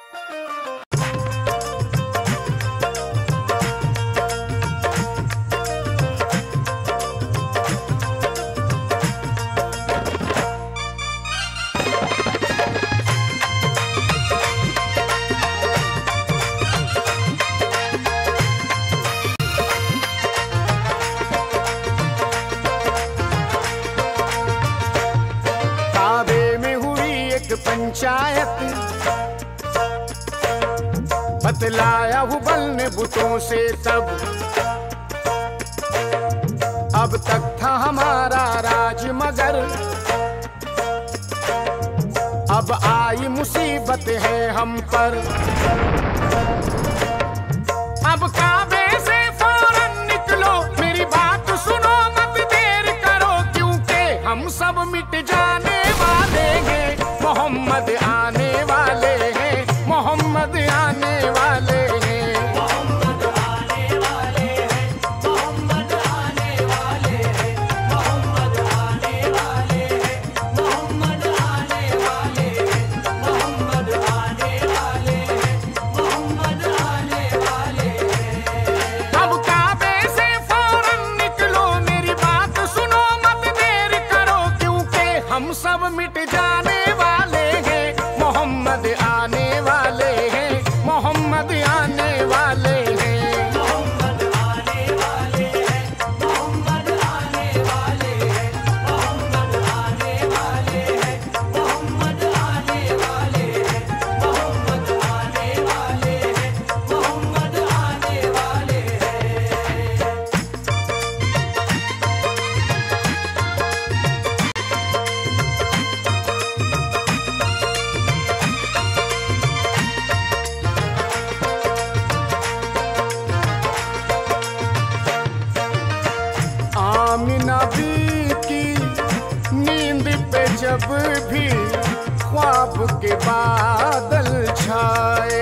पंचायत बतलाया हुबल ने बुतों से तब, अब तक था हमारा राज मगर अब आई मुसीबत है हम पर। अब काबे से फौरन निकलो, मेरी बात सुनो मत देर करो, क्योंकि हम सब मिट जाने वाले हैं। मोहम्मद आने वाले हैं, मोहम्मद आने वाले हैं, मोहम्मद आने वाले हैं, मोहम्मद आने वाले हैं, मोहम्मद आने वाले हैं, मोहम्मद आने वाले हैं, मोहम्मद आने वाले हैं, मोहम्मद आने वाले हैं। अब काबे से फौरन निकलो, मेरी बात सुनो मत देर करो, क्योंकि हम सब मिट जाने मोहम्मद आने वाले हैं, मोहम्मद आने वाले हैं, मोहम्मद आने वाले हैं, मोहम्मद आने वाले हैं, मोहम्मद आने वाले हैं, मोहम्मद आने वाले हैं, मोहम्मद आने वाले हैं, मोहम्मद आने वाले हैं। आमिना बी की नींद पे जब भी ख्वाब के बादल छाए,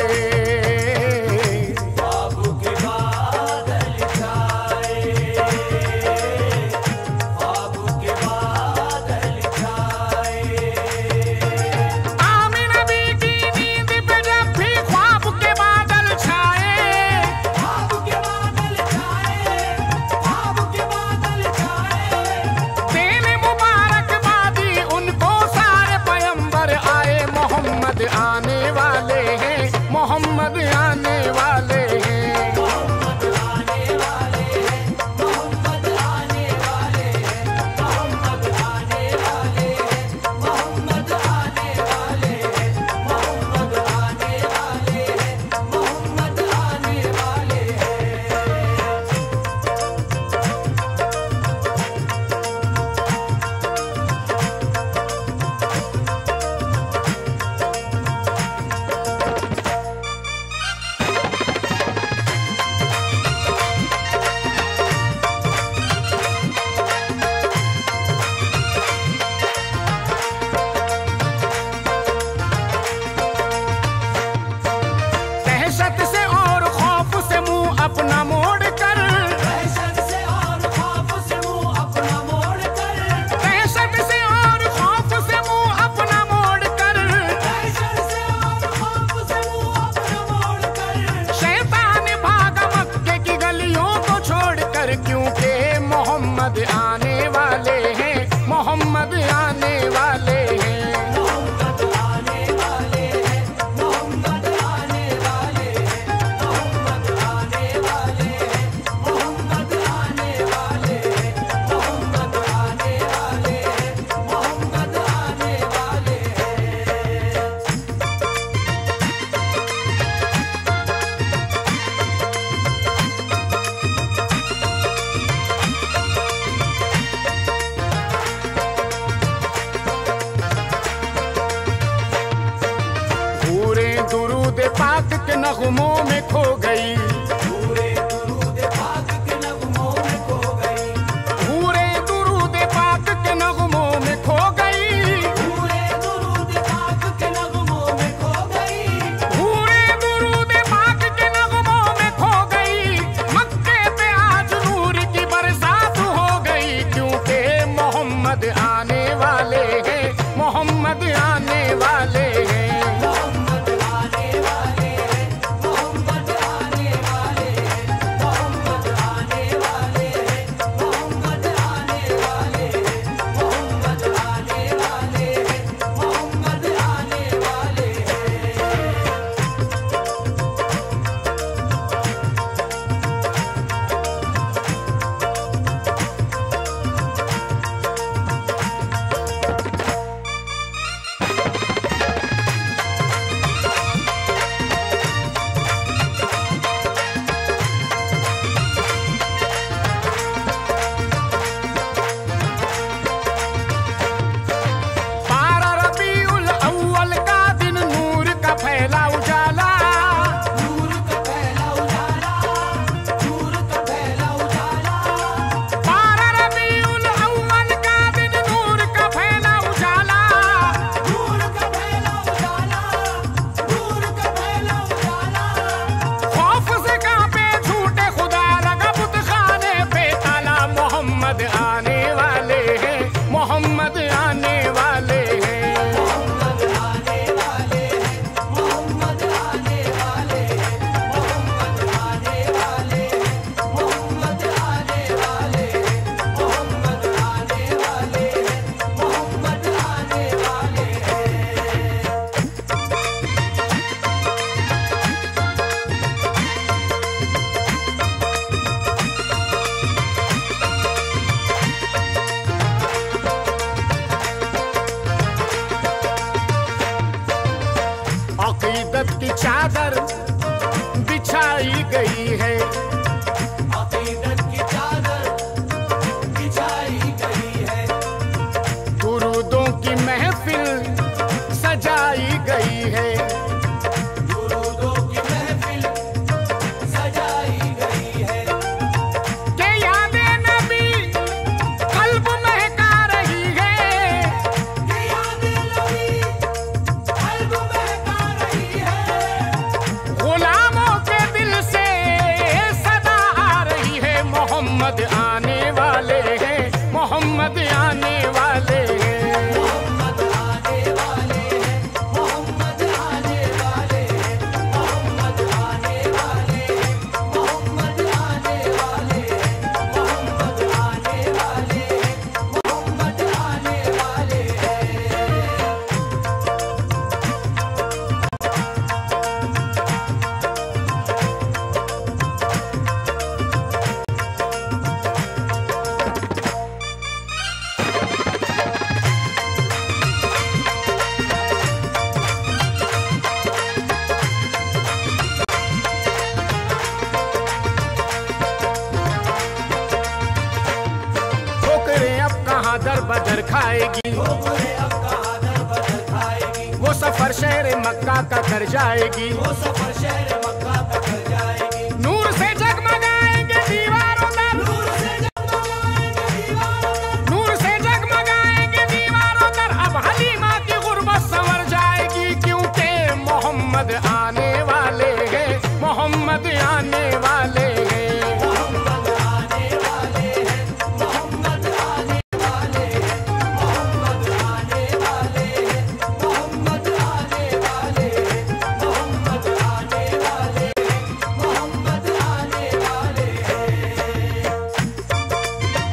ख्वाब के बादल छाए, ख्वाब के बादल छाए। आमिना बी की नींद पे जब भी ख्वाब के बादल छाए, ख्वाब के बादल छाए, ख्वाब के बादल छाए। देने मुबारकबादी उनको सारे पैगंबर आए। मोहम्मद आने वाले हैं, मोहम्मद आने वाले हैं, मोहम्मद आने वाले हैं, मोहम्मद आने वाले हैं, मोहम्मद आने वाले हैं, मोहम्मद आने वाले हैं, मोहम्मद आने वाले हैं, मोहम्मद आने वाले हैं। दहशत से और खौफ से मुंह अपना मोड़ कर, दहशत से और खौफ से मुंह अपना मोड़ कर, दहशत से और खौफ से मुंह अपना मोड़ कर, दहशत से और खौफ से मुंह अपना मोड़ कर। शैतान भागा मक्के की गलियों को छोड़कर, क्योंकि मोहम्मद आने वाले हैं, मोहम्मद आने वाले हैं, मोहम्मद आने वाले हैं, मोहम्मद आने वाले हैं, मोहम्मद आने वाले हैं, मोहम्मद आने वाले हैं, मोहम्मद आने वाले हैं, मोहम्मद आने वाले हैं। पूरे दुरूद पाक के नगमों में खो गई, पूरे दुरूद पाक के नगमों में खो गई, पूरे दुरूद पाक के नगमों में खो गई, पूरे दुरूद पाक के नगमों में खो गई, पूरे दुरूद पाक के नगमों में खो गई। मक्के पे आज नूर की बरसात हो गई, क्योंकि मोहम्मद आने वाले हैं, मोहम्मद आने वाले हैं, मोहम्मद आने अकीदत की चादर बिछाई गई है, अकीदत की चादर बिछाई गई है, दुरूदों की महफिल सजाई गई है, दुरूदों की महफिल सजाई गई है, के यादें नबी कल्ब महका रही है, कि यादें नबी कल्ब महका रही है, गुलामों के दिल से सदा आ रही है। मोहम्मद आने वाले हैं, मोहम्मद आने वाले हैं। मोहम्मद आने वाले हैं, मोहम्मद आने वाले हैं, मोहम्मद आने वाले हैं, मोहम्मद आने वाले हैं, मोहम्मद आने वाले हैं, मोहम्मद आने वाले हैं। ठोकरें अब कहाँ दर बदर खाएगी, ठोकरें अब कहाँ दर बदर खाएगी, वो सफर शहर मक्का का कर जाएगी। वो सफर शहर मक्का का कर जाएगी, नूर से जगमगाएंगे दीवारों दर, नूर से जगमगाएंगे दीवारों पर, नूर से जगमगाएंगे दीवारों दर। अब हलीमा की गुर्बत संवर जाएगी, क्योंकि मोहम्मद आने वाले हैं, मोहम्मद आने वाले हैं। मोहम्मद आने वाले हैं, मोहम्मद आने वाले हैं, मोहम्मद आने वाले हैं, मोहम्मद आने वाले हैं, मोहम्मद आने वाले हैं, मोहम्मद आने वाले हैं।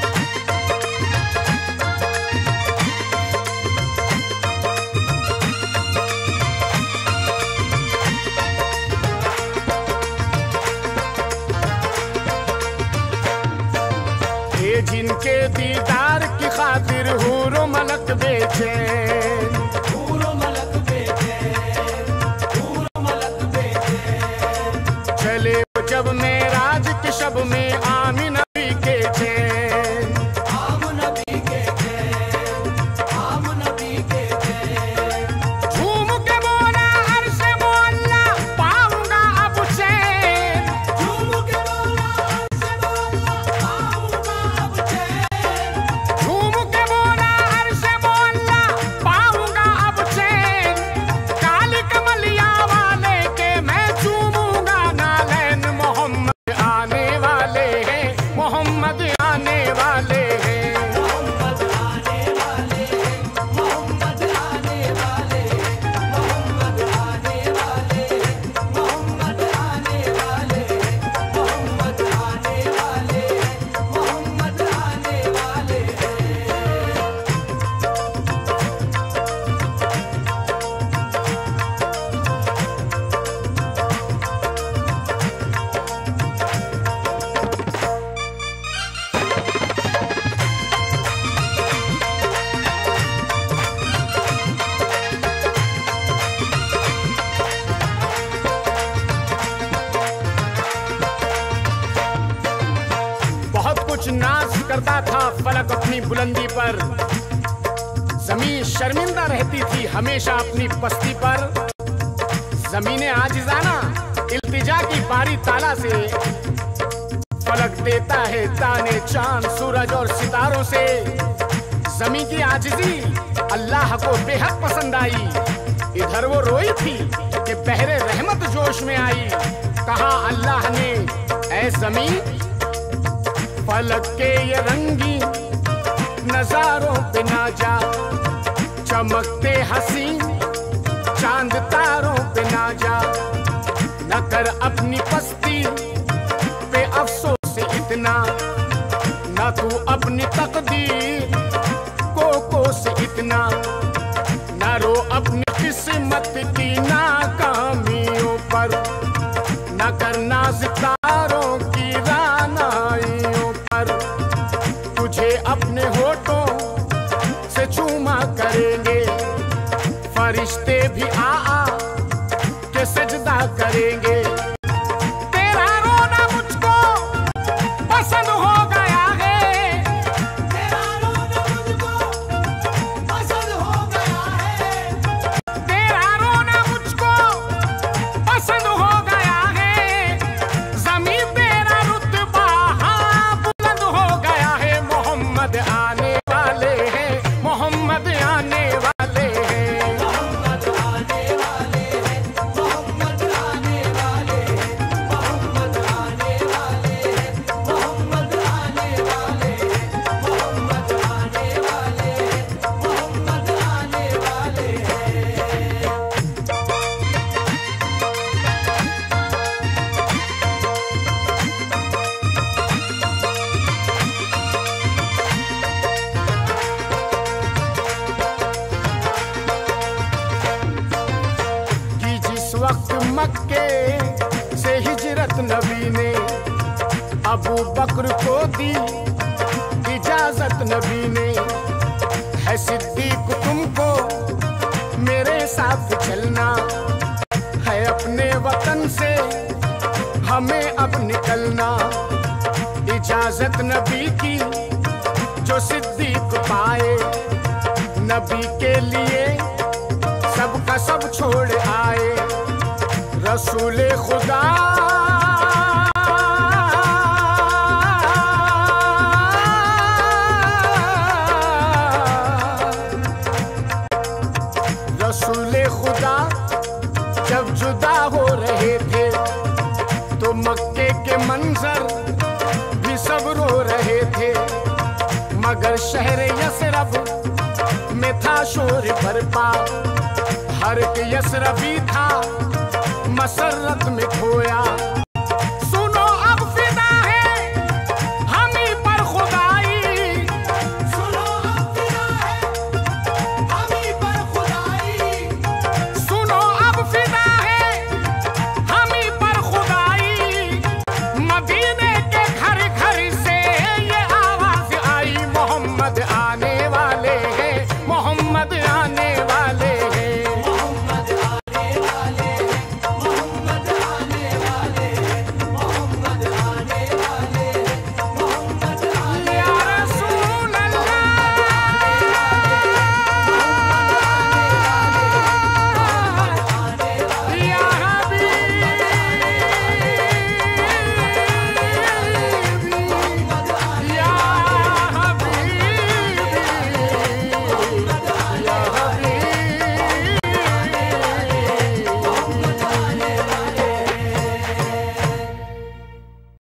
ये जिनके दीदार की खातिर हूरो मलक बेचैन, पूरो मलक बेचैन, पूरो मलक बेचैन, चले वो जब मेराज की शब में आमिन नबी के चैन। आम नबी के चैन, आम नबी के चैन, झूम के बोला अर्श मोहल्ला, पाऊंगा अब चैन। झूम के बोला अर्श मोहल्ला, पाऊंगा अब चैन, झूम के बोला अर्श मोहल्ला, पाऊंगा अब चैन। काली कमलिया वाले के मैं चूमूंगा नालैन। मोहम्मद आने वाले हैं, मोहम्मद आने वाले हैं। मोहम्मद आने वाले हैं, मोहम्मद आने वाले हैं, मोहम्मद आने वाले हैं, मोहम्मद आने वाले हैं, मोहम्मद आने वाले हैं, मोहम्मद आने वाले हैं। बहुत कुछ नाज करता था फलक अपनी बुलंदी पर, जमीन शर्मिंदा रहती थी हमेशा अपनी पस्ती पर। जमीने आजिजाना इल्तिजा की बारी ताला से, फलक देता है ताने चांद सूरज और सितारों से। जमीन की आजिजी अल्लाह को बेहद पसंद आई। इधर वो रोई थी कि बहरे रहमत जोश में आई। कहा अल्लाह ने, ऐ जमीन फलक के ये रंगी नजारों पे ना जा, चमकते हसीन चांद तारों पे ना जा। न कर अपनी पस्ती पे अफसोस इतना, न तू अपनी तकदीर को से इतना। न रो अपनी किस्मत की नाकामियों पर, न करना सितारों की रानाइयों पर। तुझे अपने होठों से चूमा करेंगे फरिश्ते भी आ सजदा करेंगे। तेरा रोना मुझको पसंद हो गया है, तेरा रोना मुझको पसंद हो गया है, तेरा रोना मुझको पसंद हो गया है। ज़मीन तेरा रुतबा बुलंद हो गया है। मोहम्मद आने वाले हैं, मोहम्मद आने वाले हैं। मोहम्मद आने वाले हैं, मोहम्मद आने वाले हैं, मोहम्मद आने वाले हैं, मोहम्मद आने वाले हैं, मोहम्मद आने वाले हैं, मोहम्मद आने वाले हैं। कि जिस वक्त मक्के से हिजरत नबी ने अबू बकर को दी इजाजत नबी ने, है सिद्दीक तुमको मेरे साथ चलना, है अपने वतन से हमें अब निकलना। इजाजत नबी की जो सिद्दीक पाए, नबी के लिए सबका सब छोड़ आए। रसूले खुदा रसूले खुदा जब जुदा हो रहे थे, तो मक्के के मंजर भी सब रो रहे थे। मगर शहर यसरब में था शोर बरपा, हर एक यसरबी था मसरत में खोया।